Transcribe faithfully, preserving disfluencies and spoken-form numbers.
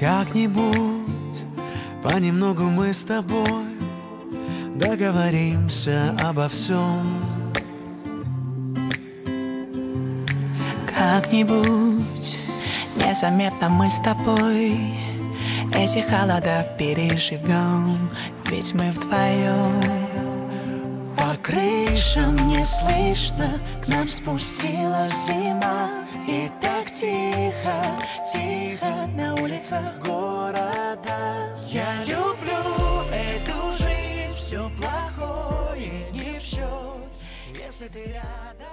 Как-нибудь понемногу мы с тобой договоримся обо всем. Как-нибудь незаметно мы с тобой эти холода переживем, ведь мы вдвоем. По крышам не слышно, к нам спустилась зима. И так тихо, тихо на улицах города. Я люблю эту жизнь, все плохое не в счет, если ты рядом.